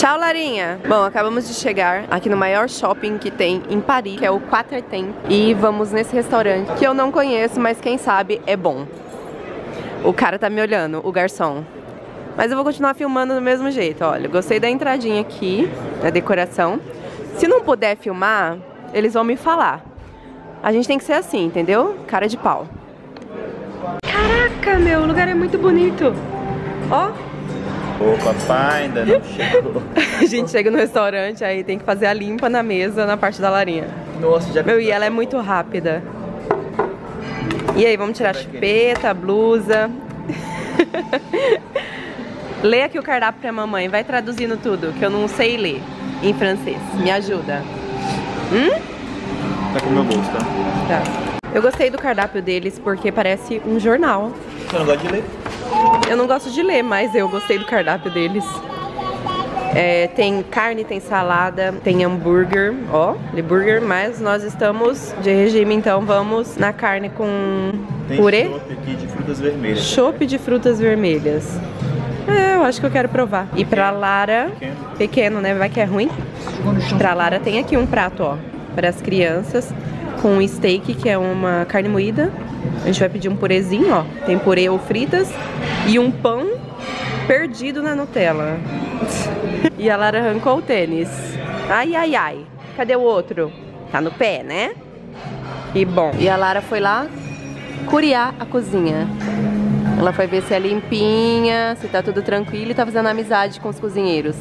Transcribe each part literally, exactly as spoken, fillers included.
Tchau, Larinha! Bom, acabamos de chegar aqui no maior shopping que tem em Paris, que é o Quatre Temps. E vamos nesse restaurante que eu não conheço, mas quem sabe é bom. O cara tá me olhando, o garçom. Mas eu vou continuar filmando do mesmo jeito, olha. Gostei da entradinha aqui, da decoração. Se não puder filmar, eles vão me falar. A gente tem que ser assim, entendeu? Cara de pau. Caraca, meu, o lugar é muito bonito. Ó. Ô, papai, ainda não chegou. A gente chega no restaurante, aí tem que fazer a limpa na mesa, na parte da Larinha. Nossa, já... Meu, e ela é muito rápida. E aí, vamos tirar a chupeta, a blusa. Lê aqui o cardápio pra mamãe, vai traduzindo tudo, que eu não sei ler em francês. Me ajuda. Hum? Tá com o meu bolso, tá? Tá. Eu gostei do cardápio deles porque parece um jornal. Você não gosta de ler? Eu não gosto de ler, mas eu gostei do cardápio deles. É, tem carne, tem salada, tem hambúrguer, ó, hambúrguer, mas nós estamos de regime, então vamos na carne com tem purê. Tem chopp aqui de frutas vermelhas. Chopp de frutas vermelhas. É, eu acho que eu quero provar. E pra Lara, pequeno, pequeno né, vai que é ruim. Pra Lara tem aqui um prato, ó, para as crianças, com um steak, que é uma carne moída. A gente vai pedir um purezinho, ó, tem purê ou fritas, e um pão perdido na Nutella. E a Lara arrancou o tênis. Ai, ai, ai. Cadê o outro? Tá no pé, né? E bom. E a Lara foi lá curiar a cozinha. Ela foi ver se é limpinha, se tá tudo tranquilo, e tá fazendo amizade com os cozinheiros.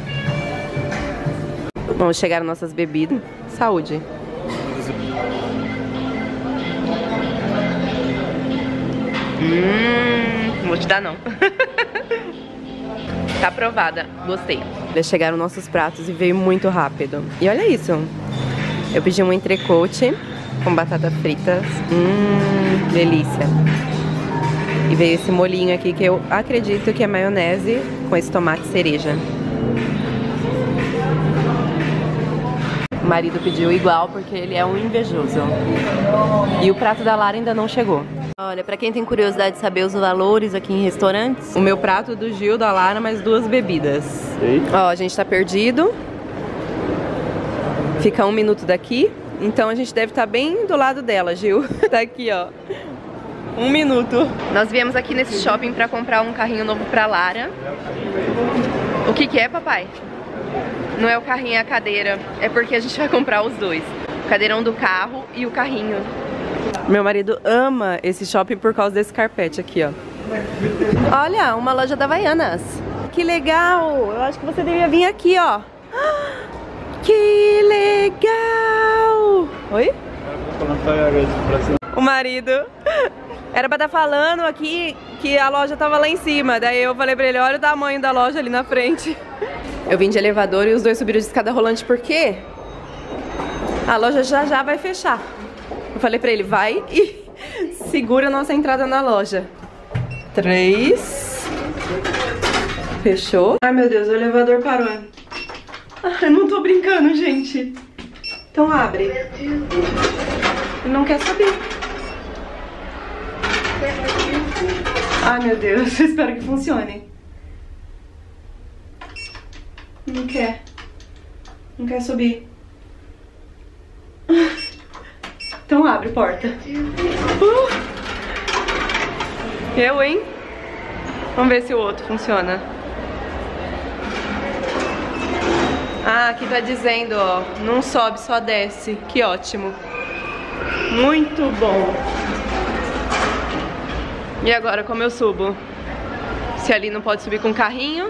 Bom, chegaram nossas bebidas. Saúde. Hum, não vou te dar não. Tá aprovada, gostei. Já chegaram nossos pratos e veio muito rápido. E olha isso. Eu pedi um entrecote com batata fritas. Hum, delícia. E veio esse molinho aqui que eu acredito que é maionese com esse tomate cereja. O marido pediu igual porque ele é um invejoso. E o prato da Lara ainda não chegou. Olha, pra quem tem curiosidade de saber os valores aqui em restaurantes, o meu prato do Gil, da Lara, mais duas bebidas. Eita. Ó, a gente tá perdido. Fica um minuto daqui. Então a gente deve estar bem do lado dela, Gil. Tá aqui, ó. Um minuto. Nós viemos aqui nesse shopping pra comprar um carrinho novo pra Lara. O que que é, papai? Não é o carrinho, é a cadeira. É porque a gente vai comprar os dois. O cadeirão do carro e o carrinho. Meu marido ama esse shopping por causa desse carpete aqui, ó. Olha, uma loja da Havaianas. Que legal! Eu acho que você devia vir aqui, ó. Que legal! Oi? O marido era pra estar falando aqui que a loja tava lá em cima. Daí eu falei pra ele, olha o tamanho da loja ali na frente. Eu vim de elevador e os dois subiram de escada rolante, por quê? A loja já já vai fechar. Eu falei pra ele, vai e segura a nossa entrada na loja. Três. Fechou. Ai, meu Deus, o elevador parou. Ai, não tô brincando, gente. Então abre. Ele não quer subir. Ai, meu Deus, eu espero que funcione. Não quer. Não quer subir. Então abre, porta. Uh! Eu, hein? Vamos ver se o outro funciona. Ah, aqui tá dizendo, ó, não sobe, só desce. Que ótimo. Muito bom. E agora, como eu subo? Se ali não pode subir com carrinho.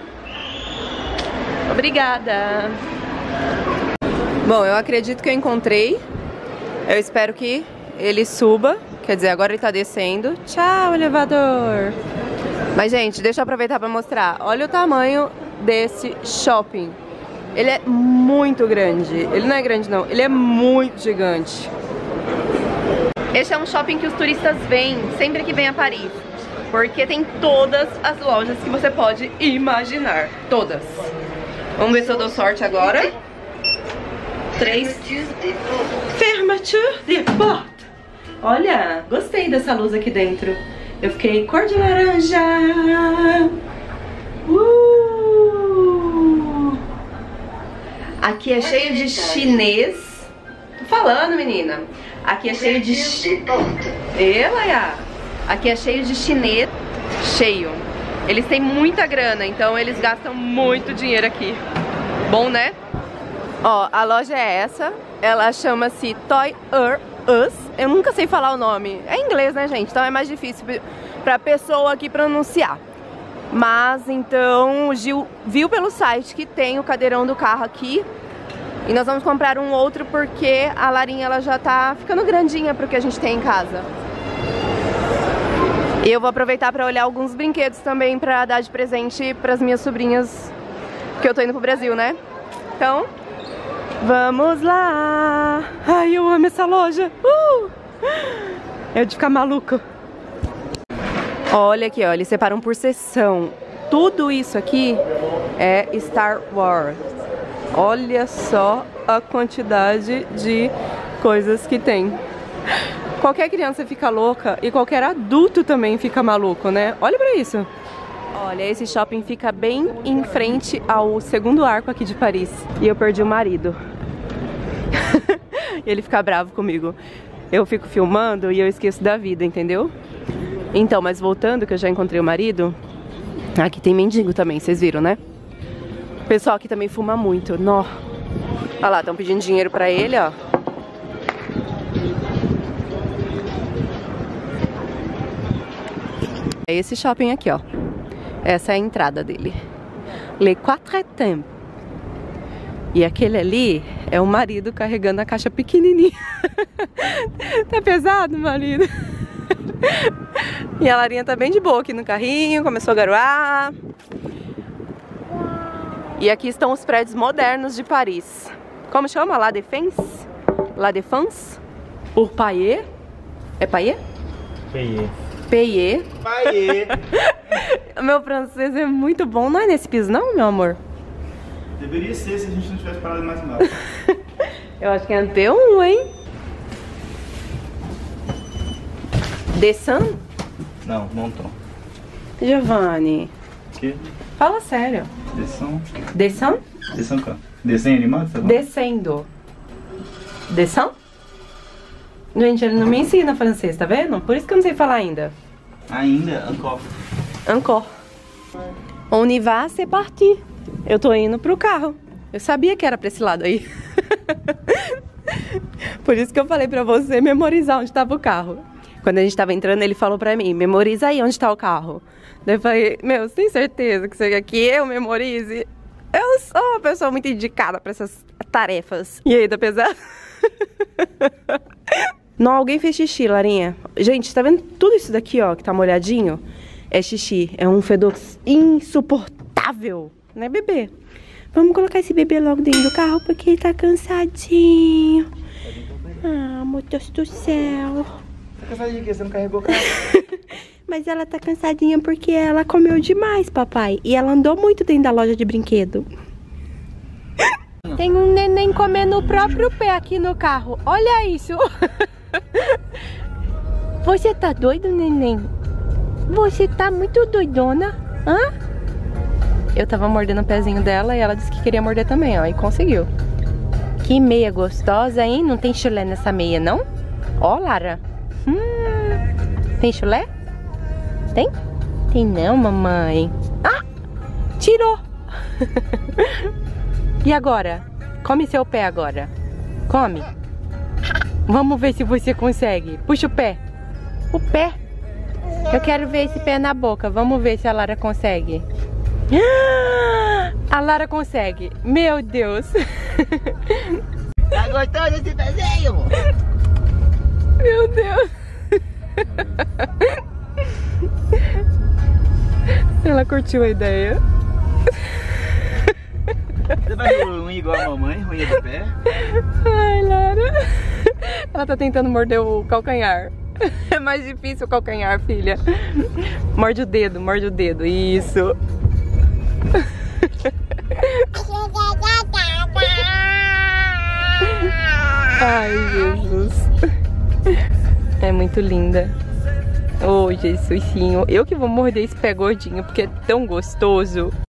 Obrigada. Bom, eu acredito que eu encontrei. Eu espero que ele suba. Quer dizer, agora ele tá descendo. Tchau, elevador. Mas, gente, deixa eu aproveitar pra mostrar. Olha o tamanho desse shopping. Ele é muito grande. Ele não é grande, não. Ele é muito gigante. Esse é um shopping que os turistas vêm sempre que vêm a Paris. Porque tem todas as lojas que você pode imaginar. Todas. Vamos ver se eu dou sorte agora. Três. Fermeture de porte. Olha, gostei dessa luz aqui dentro. Eu fiquei cor de laranja. Uh! Aqui é cheio de chinês. Tô falando, menina. Aqui é cheio de... Ê, Laia. Aqui é cheio de chinês. Cheio. Eles têm muita grana, então eles gastam muito dinheiro aqui. Bom, né? Ó, a loja é essa. Ela chama-se Toy R Us. Eu nunca sei falar o nome. É inglês, né, gente? Então é mais difícil pra pessoa aqui pronunciar. Mas, então, o Gil viu pelo site que tem o cadeirão do carro aqui. E nós vamos comprar um outro porque a Larinha, ela já tá ficando grandinha pro que a gente tem em casa. E eu vou aproveitar pra olhar alguns brinquedos também pra dar de presente pras minhas sobrinhas, que eu tô indo pro Brasil, né? Então, vamos lá! Ai, eu amo essa loja! Uh! É de ficar maluco. Olha aqui, ó, eles separam por seção. Tudo isso aqui é Star Wars. Olha só a quantidade de coisas que tem. Qualquer criança fica louca e qualquer adulto também fica maluco, né? Olha pra isso. Olha, esse shopping fica bem em frente ao segundo arco aqui de Paris. E eu perdi o marido. E ele fica bravo comigo. Eu fico filmando e eu esqueço da vida, entendeu? Então, mas voltando, que eu já encontrei o marido. Aqui tem mendigo também, vocês viram, né? O pessoal aqui também fuma muito. Nó. Olha lá, estão pedindo dinheiro pra ele, ó. É esse shopping aqui, ó. Essa é a entrada dele. Les Quatre Temps. E aquele ali é o marido carregando a caixa pequenininha. Tá pesado, marido? E a Larinha tá bem de boa aqui no carrinho. Começou a garoar. E aqui estão os prédios modernos de Paris. Como chama? La Défense? La Défense? Por Payet? É Payet? Payet. Payet. Payet. Meu francês é muito bom. Não é nesse piso não, meu amor? Deveria ser se a gente não tivesse parado mais embaixo. Eu acho que é P um, hein? Descend? Não, Monton. Giovanni. Que? Fala sério. Descend? Descend? Descend o quê? Desenho animado, tá bom? Descendo. Descend? Gente, ele não me ensina francês, tá vendo? Por isso que eu não sei falar ainda. Ainda? Encore. Encore. On y va, c'est parti. Eu tô indo pro carro. Eu sabia que era pra esse lado aí. Por isso que eu falei pra você memorizar onde tava o carro. Quando a gente tava entrando, ele falou pra mim, memoriza aí onde tá o carro. Daí eu falei, meu, você tem certeza que você quer que eu memorize? Eu sou uma pessoa muito indicada pra essas tarefas. E aí, tá pesado? Não, alguém fez xixi, Larinha. Gente, tá vendo tudo isso daqui, ó, que tá molhadinho? É xixi, é um fedor insuportável, né, bebê? Vamos colocar esse bebê logo dentro do carro porque ele tá cansadinho. Ah, meu Deus do céu. Tá cansadinho aqui, você não carregou o carro? Mas ela tá cansadinha porque ela comeu demais, papai. E ela andou muito dentro da loja de brinquedo. Tem um neném comendo o próprio pé aqui no carro. Olha isso. Você tá doido, neném? Você tá muito doidona? Hã? Eu tava mordendo o pezinho dela e ela disse que queria morder também, ó. E conseguiu. Que meia gostosa, hein? Não tem chulé nessa meia, não? Ó, Lara. Hum, tem chulé? Tem? Tem não, mamãe. Ah! Tirou! E agora? Come seu pé agora. Come. Vamos ver se você consegue. Puxa o pé. O pé. Eu quero ver esse pé na boca. Vamos ver se a Lara consegue. A Lara consegue. Meu Deus. Tá gostando desse desenho? Meu Deus. Ela curtiu a ideia. Você vai ruim igual a mamãe, ruim de pé? Ai, Lara. Ela tá tentando morder o calcanhar. É mais difícil o calcanhar, filha. Morde o dedo, morde o dedo. Isso. Ai, Jesus. É muito linda. Ô, oh, Jesusinho. Eu que vou morder esse pé gordinho porque é tão gostoso.